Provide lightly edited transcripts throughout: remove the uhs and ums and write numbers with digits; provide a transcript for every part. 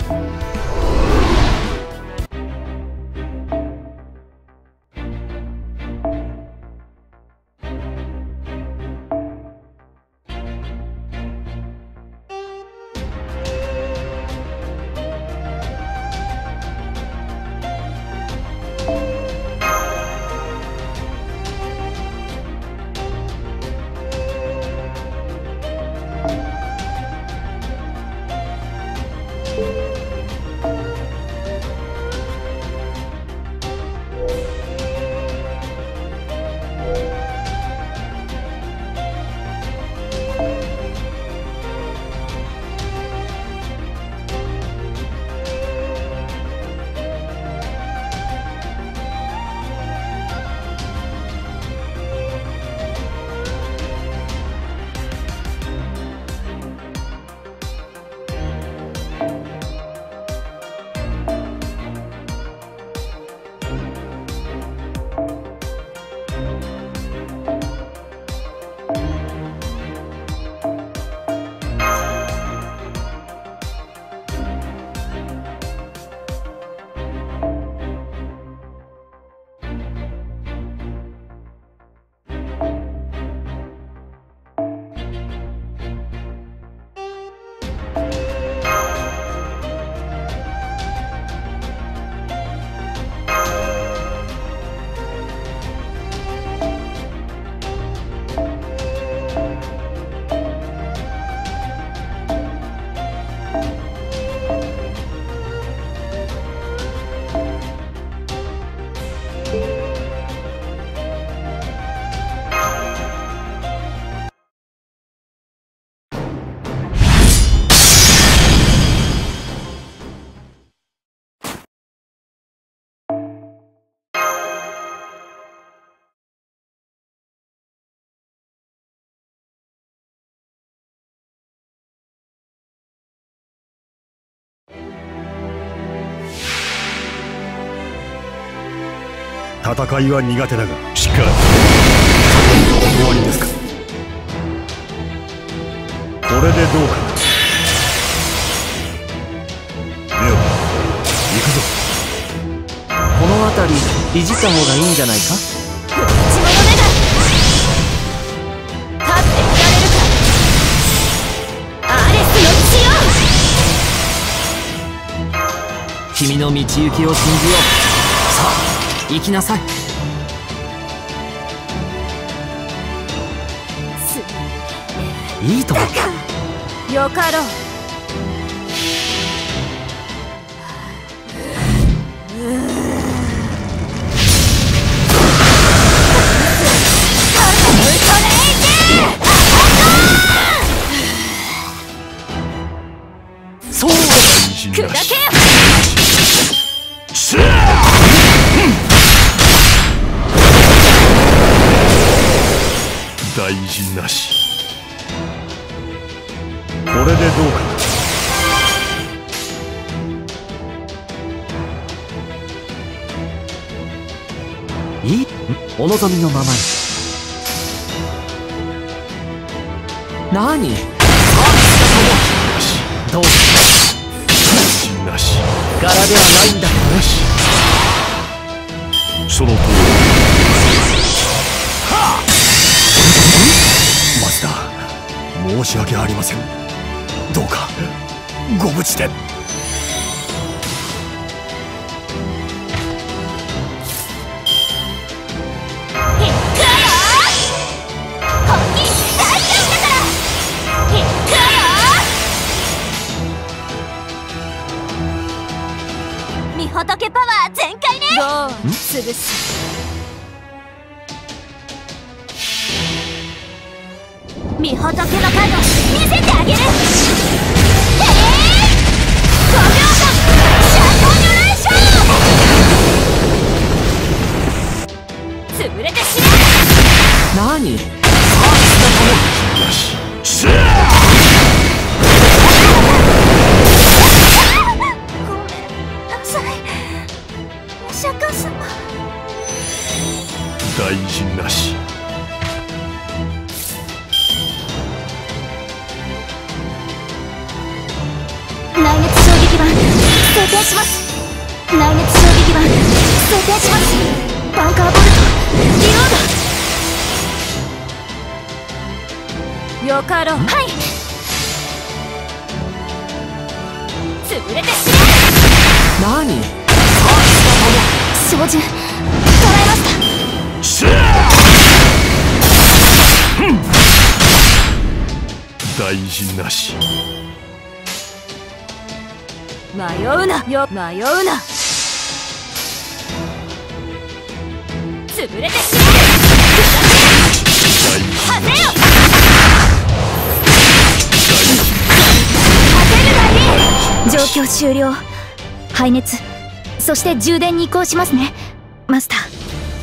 戦いは苦手だがしかしお断りですか。これでどうかな。レオ行くぞ。 この辺りいじった方がいいんじゃないか。 血の目だ。立っていられるか。アレスの血よ。 君の道行きを信じよう。さあ行きなさい。いいともよかろう。 そう砕け。 大事なし。これでどうかな。 いい？お望みのままに。何？どう？ 大事なし。 柄ではないんだ。 なし。その通り。マスター、申し訳ありません。どうかご無事で。 仏パワー全開ね。どう潰す。御仏の角見せてあげる。5秒間シャトニュレーション。潰れてしまう。 何？ よし。 釈迦様。 大事なし。 します。内熱衝撃板装填します。バンカーボルトリロード。よかろう。はい。潰れてしま何？ 照準捉えました。 大事なし。 迷うなよ、迷うな。潰れてしまう。果てよ。果てるがいい。状況終了。排熱、そして充電に移行しますね、マスター。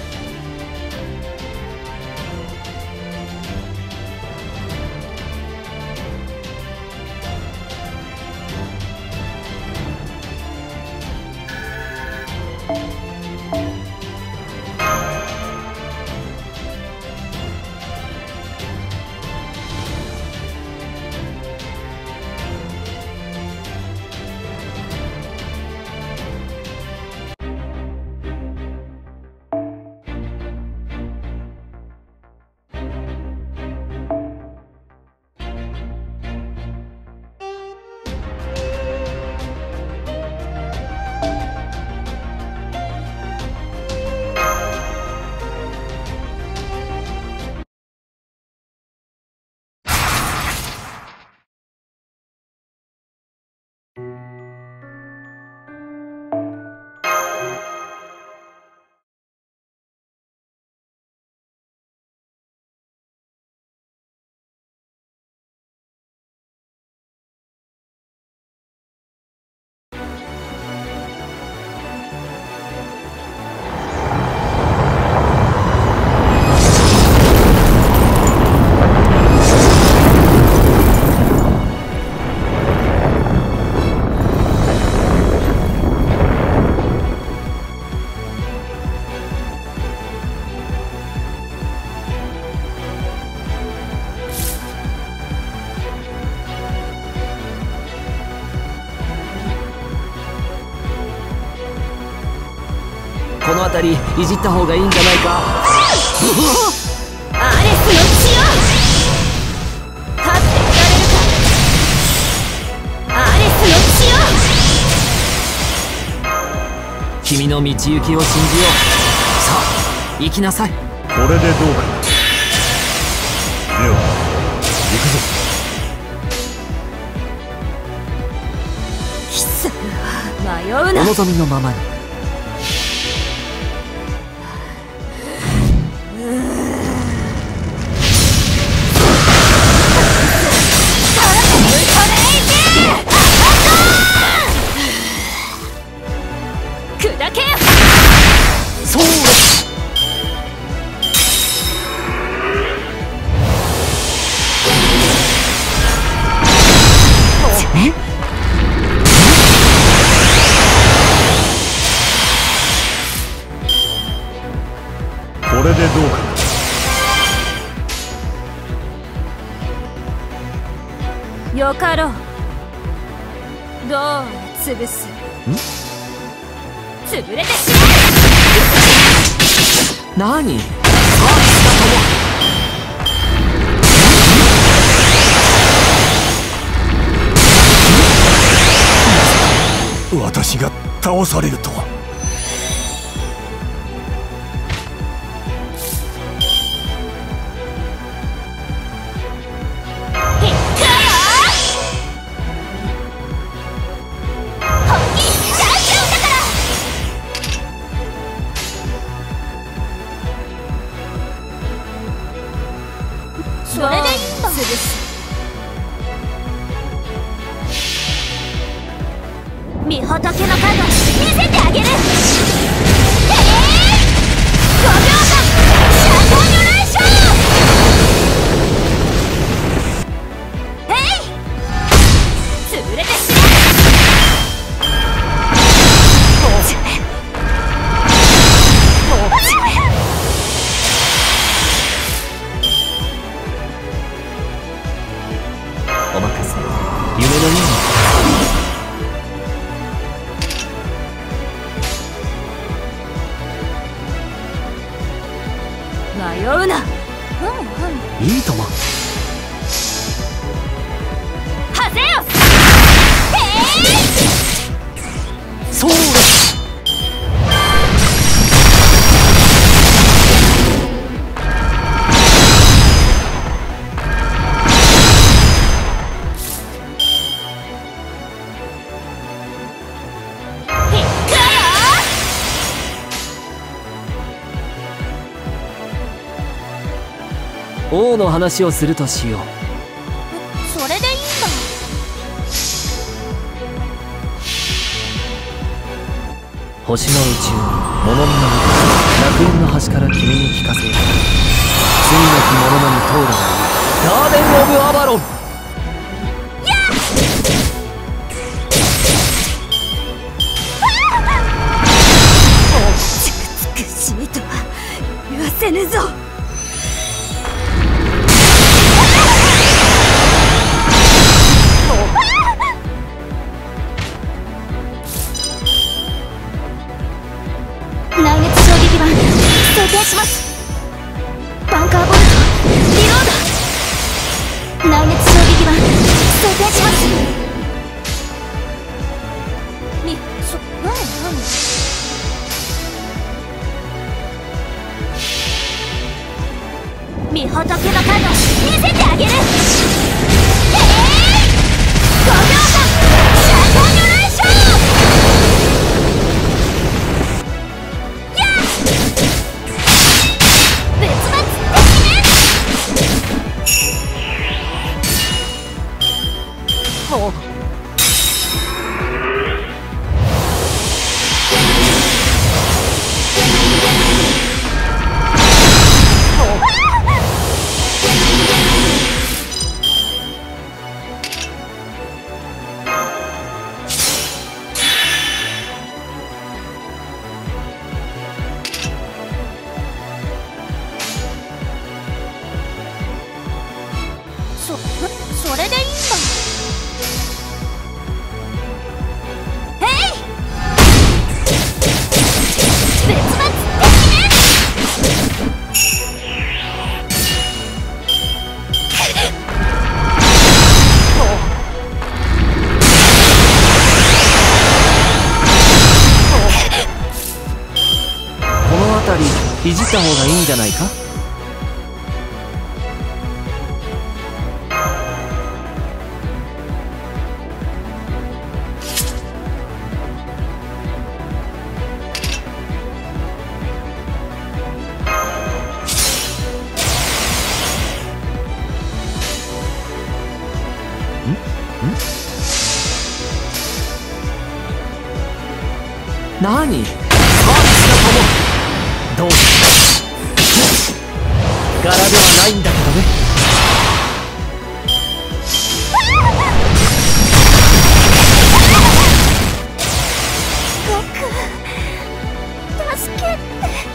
この辺りいじった方がいいんじゃないか。 アレスの血よ、立っていられるか。アレスの血よ。 君の道行きを信じよう。さあ行きなさい。 これでどうか。レオ、行くぞ。 貴様迷うな。 お望みのままに。 砕け。 そう。 これでどうか。 よかろう。どう潰す。潰れてしまう。 何？ 私が倒されるとは。 それでいいんだ。御仏の加護見せてあげる。5秒間シャトニュレーション。潰れてしまう。 お任せ。夢のように。 うな。 いいとも。 はせよ。 そうだ。 王の話をするとしよう。 それでいいんだ。 星の宇宙に物見の中楽園の端から君に聞かせよう。罪なき者のに通るがいいガーデン・オブ・アバロン。 美しいとは言わせぬぞ。内熱衝撃板装填します。バンカーボルトリロード。内熱衝撃板装填します。見仏の影見せてあげる。5秒間シャトニュレーション。それでいいんだ。へい別々的ね。 この辺りいじった方がいいんじゃないか。何？サービスだと思う。どう柄ではないんだけどね。 助けて。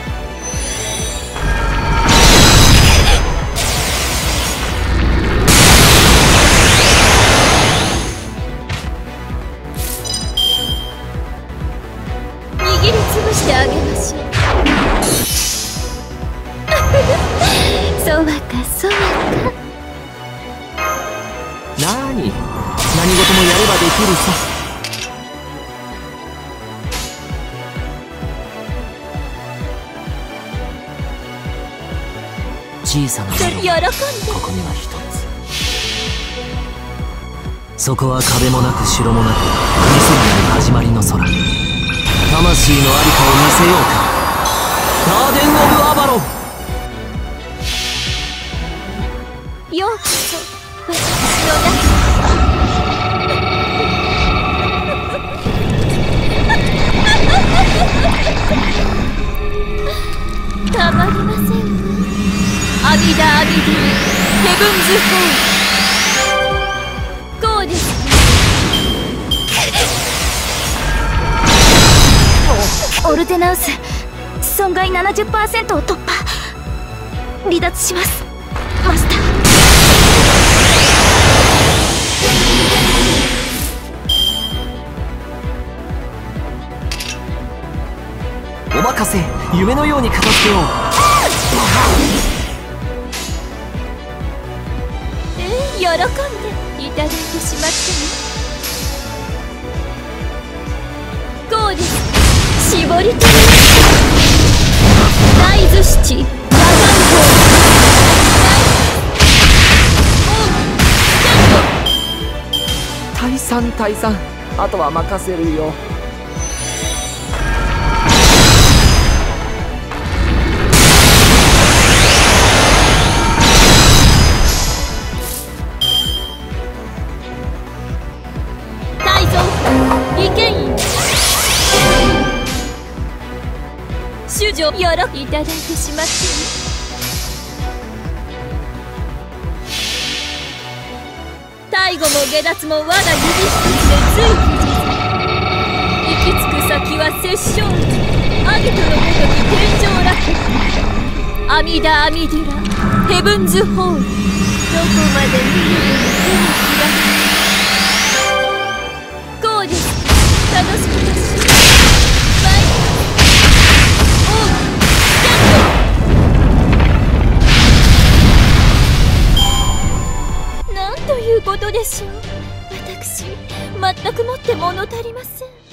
握りつぶしてあげましょう。そうかそうか。 何事もやればできるさ。小さな喜んで。 ここには一つ。そこは壁もなく城もなく海空の始まりの空。魂のありかを見せようか。ガーデン・オブ・アバロン。 ようこそ私の中。たまりません。阿弥陀阿弥陀ヘブンズ・ホール。こうです。オルテナウス損害 70% を突破。離脱しますマスター。 お任せ。夢のように片付けよう。 喜んでいただいてしまったの。こうです。絞り取り大豆七野岩退散退散、あとは任せるよ。 大蔵利権院主女よろいただいてしまって大後も下脱も我が指一つでついきじ行き着く先は殺生アギトのごとき天上ラケット阿弥陀阿弥寺ヘブンズホール、どこまで見るより手のひらこうです。楽しくだし参りなんということでしょう。私全くもって物足りません。